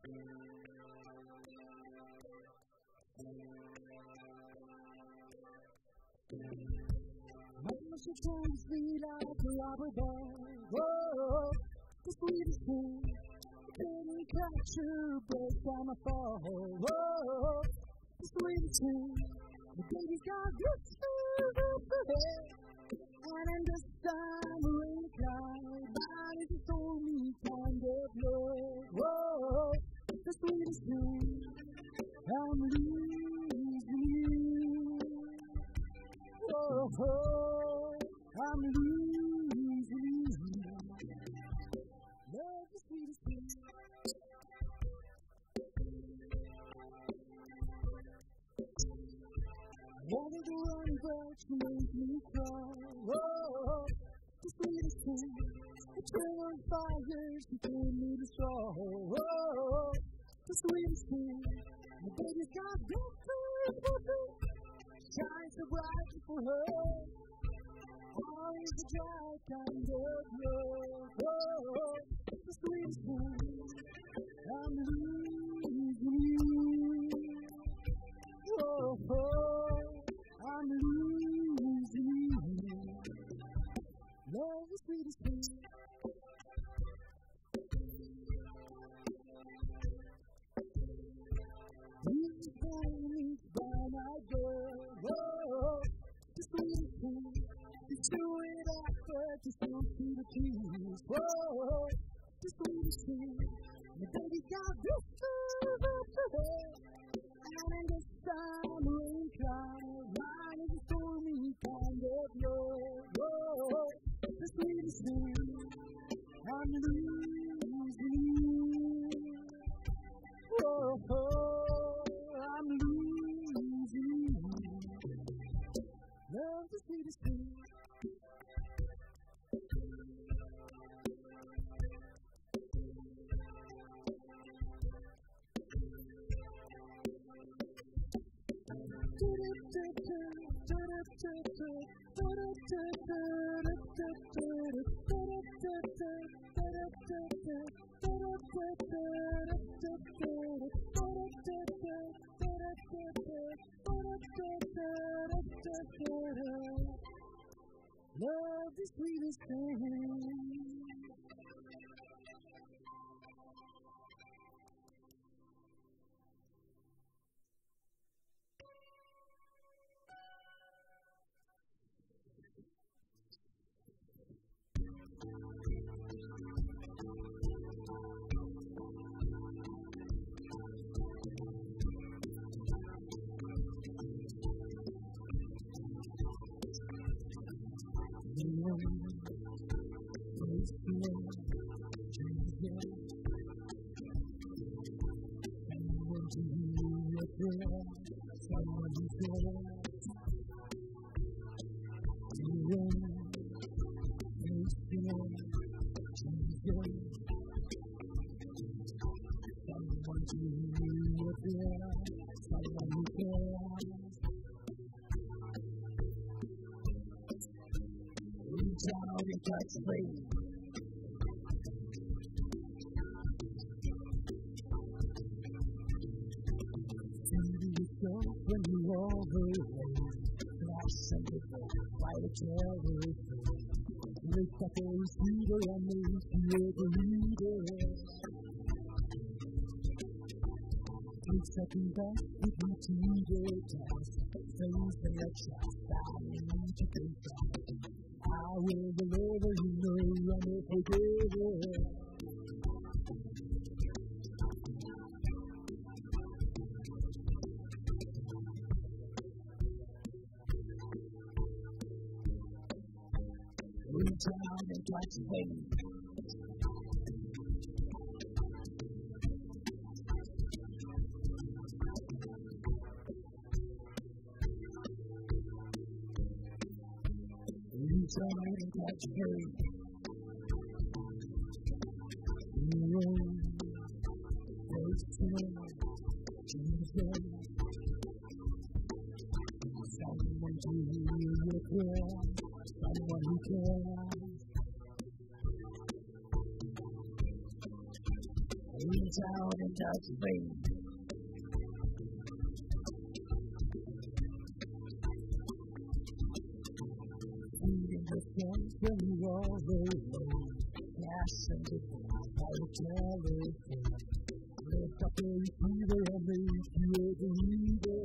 Mama, she turns me like a rubber band. Whoa, the sweetest thing. Didn't catch her break down my fall. Whoa, the sweetest thing. The baby's got good food up ahead. And in the summer rain cloud, body's a stormy kind of love. Whoa, the sweetest thing. I'm losing you. Oh, I'm losing you. Love the sweetest thing. Wanted to run, but you made me cry. Oh, the sweetest thing. The trail on fire, she gave me the straw. Oh, the sweetest thing. My baby's got good food. Shines so bright for her. Always a dry kind of love. Oh, the sweetest thing. I'm losing you. Oh, I'm losing you. Love the sweetest thing. You find me by my door. Whoa, the sweetest thing. You do it after to still see the keys. Whoa, the sweetest thing. My baby got this food up ahead. And in the summer rain cloud, mine is a stormy kind of love. Whoa, the sweetest thing. I'm losing you. Whoa, I'm losing you. Love the sweetest thing. Love the sweetest thing. When you overlay, flash and the light of terror, wake up all sweeter and make you overleader. Take second back with me to the task, things that let you I need to think back. I will deliver, you know I'm a forgiver. Down and catch wave. Down and catch wave. Someone to your prayer, someone who cares. Reach out and just vein. Feeding the fence when you all over. Cash and the telephone. Lift up the receiver and make you a believer.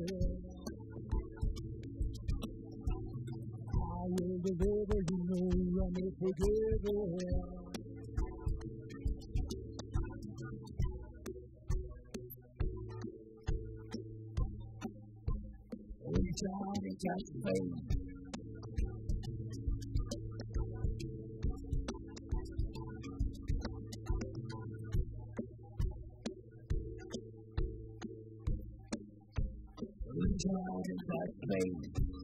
I will deliver, you know I'm a forgiver. Reach out and touch the vein. Reach out and touch the vein.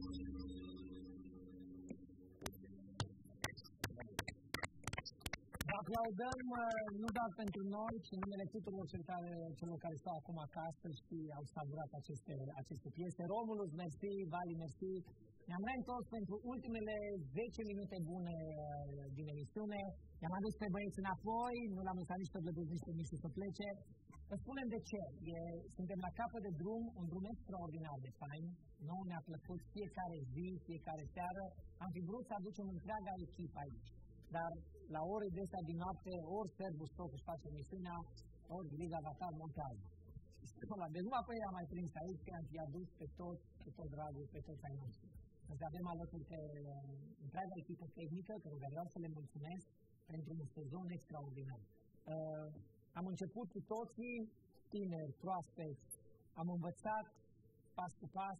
Aplaudăm nu doar pentru noi, ci în numele tuturor celor care stau acum acasă și au savurat aceste piese. Romulus, mersi, Vali, mersi. Ne-am reîntors pentru ultimele 10 minute bune din emisiune. I-am adus pe băieți înapoi, nu l-am lăsat nici pe Vlăduț, nici pe Mișu să plece. Vă spunem de ce. Suntem la capăt de drum, un drum extraordinar de fain. Nouă ne-a plăcut fiecare zi, fiecare seară. Am fi vrut să aducem întreaga echipă aici. Dar la ore de astea din noapte, ori Serbu Stoc își face emisiunea, ori Liga Vatar montează. Deci numai pe ei am mai prins aici, că am fi adus pe tot dragul, pe toți ai noștri. Însă avem alături pe întreaga echipă tehnică, cărora vreau să le mulțumesc pentru un sezon extraordinar. Am început cu toții tineri, proaspeți, am învățat pas cu pas,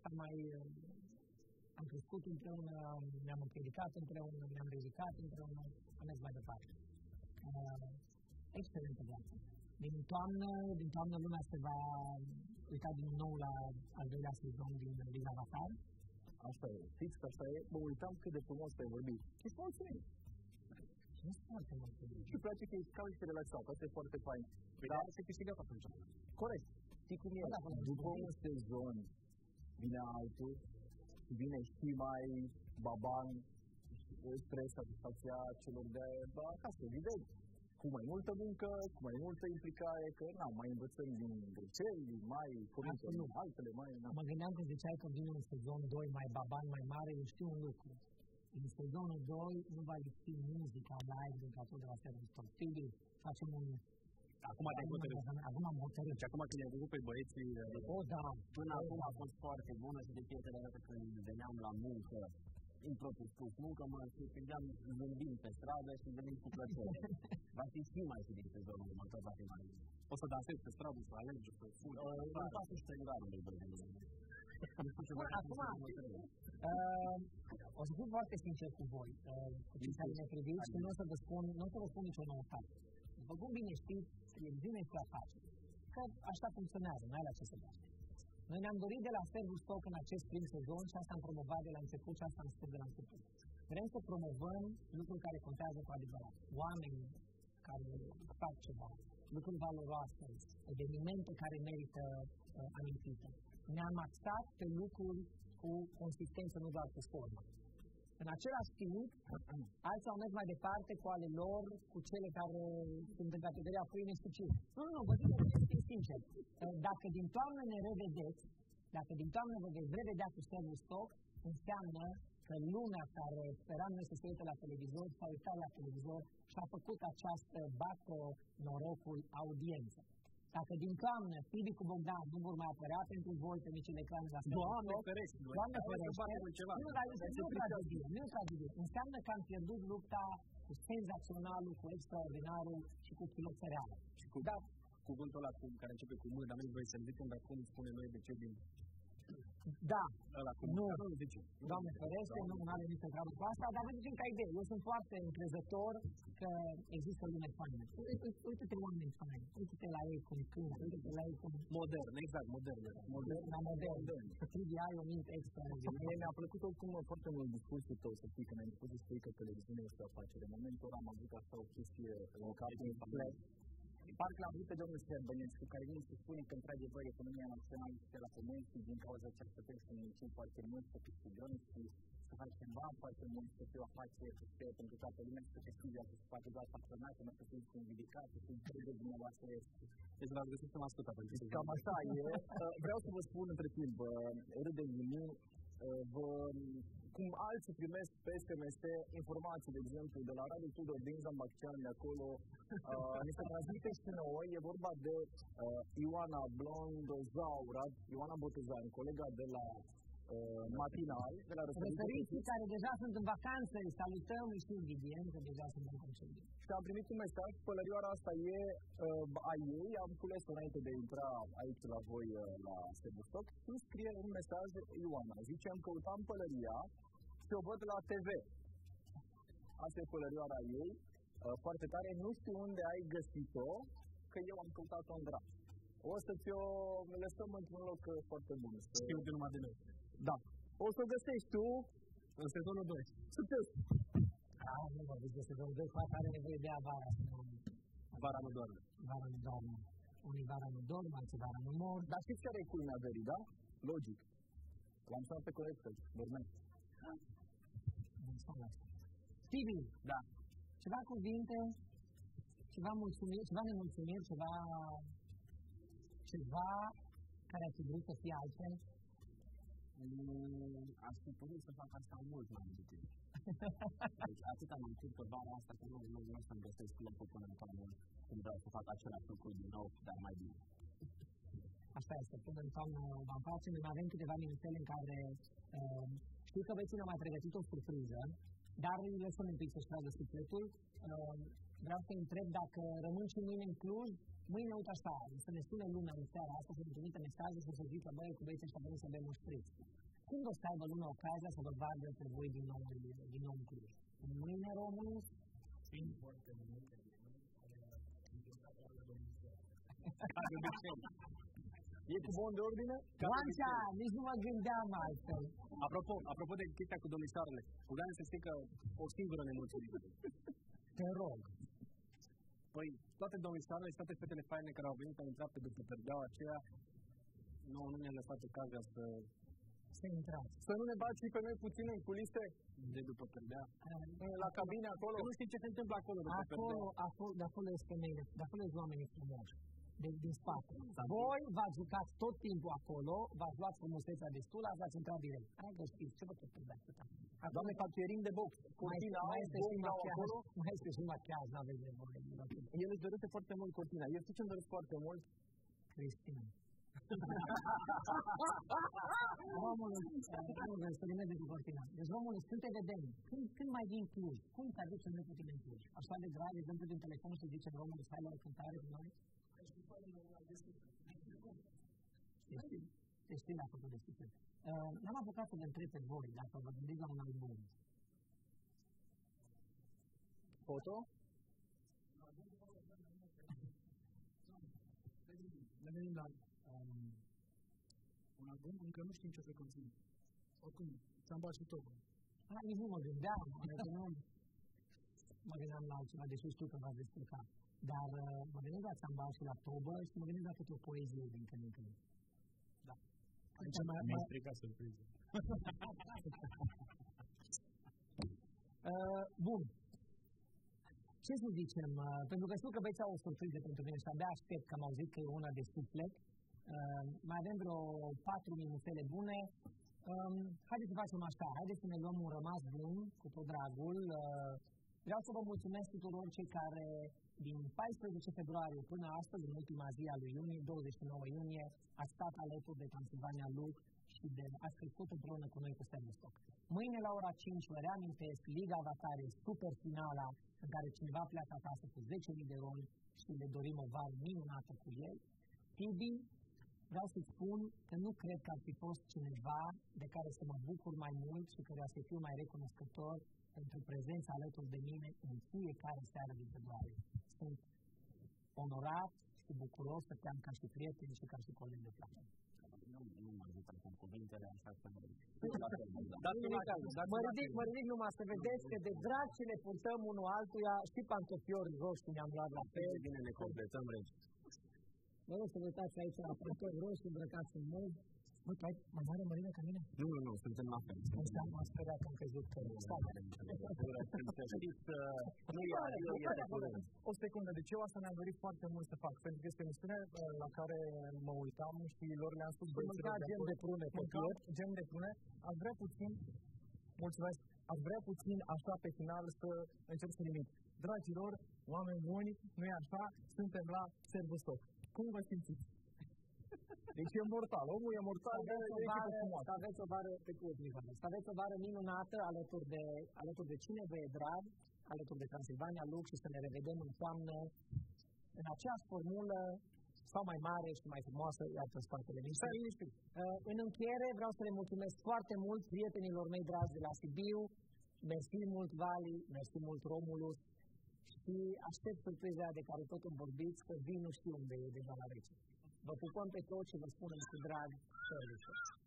am crescut împreună, ne-am împiedicat împreună, ne-am ridicat împreună, am mers mai departe. Excelentă viață. Din toamnă lumea se va uita din nou la al doilea sezon din Liga Vatar. Asta e, fix așa e, mă uitam cât de frumos ai vorbit. Și mulțumim! Nu sunt foarte mulțumit. Și îmi place că ești calm și relaxat, asta e foarte fain. Dar se câștigat atunci. Corect. Știi cum e? După un sezon vine altul, vine și mai baban, stres, satisfacția celor de acasă, evident. Cu mai multă muncă, cu mai multă implicare, că mai învățăm din greșeli, mai comunicăm altele, mai... Mă gândeam că ziceai că vine un sezon 2 mai baban, mai mare, eu știu un lucru. În sezonul 2 nu va lipsi muzica live din platou de la Serbu Stoc. Facem un... Acum te-ai hotărât. Acum am hotărât. Și acum când ai văzut pe băieții... Da. Până acum a fost foarte bună și de fiecare dată când veneam la muncă, impropriu spus muncă, mă surprindeam zâmbind pe stradă și venim cu plăcere. Va fi și mai și din sezonul următor, va fi mai... O să dansezi pe stradă, să alergi, să furi. Îmi pasă și trengarului, Acum, o să fiu foarte sincer cu voi, cu cei care ne priviți și nu o să vă spun nicio noutate. După cum bine știți, televiziunea este o afacere. Că așa funcționează, n-ai la ce să faci. Noi ne-am dorit de la Serbu Stoc în acest prim sezon și asta am promovat de la început și asta am spus de la început. Vrem să promovăm lucruri care contează cu adevărat. Oameni care fac ceva, lucruri valoroase, evenimente care merită amintite. Ne-am axat pe lucruri cu consistență, nu doar cu formă. În același timp, alții au mers mai departe cu ale lor, cu cele care sunt în categoria pâine și ciu. Nu, vă zic sincer. Dacă din toamnă ne revedeți, dacă din toamnă vă veți revedea cu Serbu Stoc, înseamnă că lumea care speram noi să se uite la televizor, s-a uitat la televizor și a făcut această bată norocul audiență. Dacă din toamnă Tibi cu Bogdan nu vor mai apărea pentru voi pe micile ecrane la Serbu Stoc, Doamne ferește, nu e tragedie. Înseamnă că am pierdut lupta cu senzaționalul, cu extraordinarul și cu chiloțăreală. Și cu cuvântul ăla care începe cu mâna, nu-i voi să-l zicem, dar cum spune noi de ce din... Da, nu, Doamne ferește, nu are nicio treabă cu asta, dar vă zicem ca idee. Eu sunt foarte încrezător că există lume faină. Uite-te oameni faini, uite-te la ei cum cânt, uite-te la ei cum... Modern, exact, modern. Modern. Tibi, ai o minte extraordinară. Mie mi-a plăcut oricum foarte mult discursul tău, să știi, când ai început să spui că televiziunea este o afacere. În momentul ăla am avut așa o chestie în capul meu. Parcă l-am văzut pe domnul Sterbănescu, care vine să spune că, într-adevăr, economia națională este la pământ și din cauza cercetării să muncim foarte mult, să câștigăm și să facem bani foarte mult, să fie o afacere să fie pentru toată lumea, să câștige, să se facă doar patronate, nu să fie convidicat, să fie de dumneavoastră Deci v-ați găsit să mă ascultat. Cam așa e. Vreau să vă spun între timp, râde Ghini, cum alții primesc pe SMS informații, de exemplu, de la Radio Tudor din Zambaccean, de acolo, ni se transmite și nouă, e vorba de Ioana Blondozaura, Ioana Botezan, colega de la Matinal, de la Răsăriții care deja sunt în vacanță, îi salutăm, îi știu Vivien, că deja sunt în concediu. Și am primit un mesaj, pălărioara asta e a ei, am cules-o înainte de a intra aici la voi la Sebustoc, și scrie un mesaj Ioana, zice, îmi căutam pălăria și o văd la TV. Asta e pălărioara ei, foarte tare, nu știu unde ai găsit-o, că eu am căutat-o în drag. O să ți-o lăsăm într-un loc foarte bun. Știu de numai de noi. Da. O să o găsești tu în sezonul 2. Succes! Nu mă zic de sezonul 2, poate are nevoie de vara. Vara nu doarme. Vara nu doarme. Unii vara nu dorm, alții vara nu mor. Dar știți care e culmea verii, da? Logic. L-am sunat pe corectă, dormea. Tibi, da. Ceva cuvinte, ceva mulțumiri, ceva nemulțumiri, ceva care ar fi vrut să fie altfel? Aș fi putut să fac asta mult mai multe. Deci atât am întâlnit pe vara asta că nu o să-mi găsesc locul până în toamnă când vreau să fac același lucru din nou, dar mai bine. Așa este, până în toamnă vom face, noi avem câteva minutele în care știu că vecinul m-a pregătit o surpriză, dar îi lăsăm un pic să-și tragă sufletul. Vreau să-i întreb dacă rămân și mâine în Cluj. Mâine, uite așa, să ne spune lumea în seara asta, să ne trimite mesaje, să se zică, băi, cu băieții ăștia vrem să bem un șpriț. Când o să aibă lumea ocazia să vă vadă pe voi din nou în Cluj? Mâine, români? Fiind foarte multe E cu bon de ordine? Lancia, nici nu mă gândeam altfel. Apropo de chestia cu domnișoarele, cu gane să știi că o singură nemulțumire. Te rog. Păi, toate domnișoarele și toate fetele faine care au venit, au intrat pe după perdeaua aceea, nu ne-a lăsat ocazia să intrați. Să nu ne bați și pe noi puțin în culise? De după perdea. La cabine acolo? Nu știi ce se întâmplă acolo după perdea. De acolo este femeile, de acolo sunt oamenii frumoși. Din spate. Voi v-ați jucat tot timpul acolo, v-ați luat frumusețea destul, ați intrat direct. Hai că știți, ce vă tot trebuie atâta? Doamne, parcherin de box. Cortina, mai este și machiaj, n-aveți nevoie. El își dorește foarte mult cortina. Eu știu ce-mi doresc foarte mult? Cristina. Romulus, experimente cu cortina. Deci, Romulus, când te vedem? Când mai vin Cluj? Cum te aducem noi cu tine în Cluj? Așa de grav, de exemplu, din telefon și zicem, Romulus, hai la o cântare cu noi? Cristina a făcut de suflet. N-am apucat să vă întreb pe voi dacă vă gândiți la un album. Foto? Ne venim la un album, încă nu știm ce să conține. Oricum, ți-am bat și tot. Nici nu mă gândeam, mă gândeam la altceva, deși știu că v-ați descurcat. Dar mă gândesc la țambal și la tobă și mă gândesc la câte o poezie din când în când. Da. Mi-ai stricat surpriză. Bun. Ce să zicem? Pentru că știu că veți au o surpriză pentru mine și abia aștept că am auzit că e una de suflet. Mai avem vreo 4 minutele bune. Haideți să facem așa. Haideți să ne luăm un rămas bun, cu tot dragul. Vreau să vă mulțumesc tuturor cei care din 14 februarie până astăzi, în ultima zi a lui iunie, 29 iunie, ați stat alături de Transilvania Look și ați crescut împreună cu noi cu Sebustoc. Mâine la ora 5, vă reamintesc, Liga Avatare, super finala, în care cineva pleacă acasă cu 10.000 de roli și le dorim o vară minunată cu el. Tibi, vreau să-ți spun că nu cred că ar fi fost cineva de care să mă bucur mai mult și care să fiu mai recunoscător pentru prezența alături de mine în fiecare seară din februarie. Sunt onorat și bucuros să te-am ca și prieten și ca și coleg de plată. Nu mă ajută acum cuvintele, așa că mă ridic numai să vedeți că de drag ce le purtăm unul altuia, și pantofiori roșii ne-am luat la fel. Bine ne completăm, regi. Vă rog să vă uitați aici la pantofi roșii îmbrăcați în mod. Bă, tu ai mai mare mărime ca mine? Nu, suntem la fel. Am sperat că am crezut că... Nu e o secundă, deci eu asta mi-am dorit foarte mult să fac, pentru că este o emisiune la care mă uitam și lor le-am spus mânca gem de prune, gem de prune, aș vrea puțin, mulțumesc, aș vrea puțin așa pe final să încep să limit. Dragilor, oameni buni, nu e așa, suntem la Servustoc. Cum vă simțiți? Deci e mortal, omul e mortal, să aveți o vară pe să aveți o vară minunată alături de cine vă e drag, alături de Transilvania Lux și să ne revedem în toamnă în aceeași formulă sau mai mare și mai frumoasă, iată în spatele liniștit. În încheiere vreau să le mulțumesc foarte mult prietenilor mei dragi de la Sibiu, mersi mult Vali, mersi mult Romulus și aștept surpriza de care tot îmi vorbiți, că vin nu știu unde e deja la rece. Vă pupăm pe toți și vă spunem cu drag, Servustoc.